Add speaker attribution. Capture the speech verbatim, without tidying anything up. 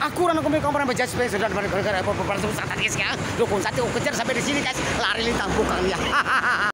Speaker 1: Aku orang komik komponen bajaj space dan gara-gara apa apa guys ya. Dukung satu kejar sampai di sini guys. Lari lintang bukan ya.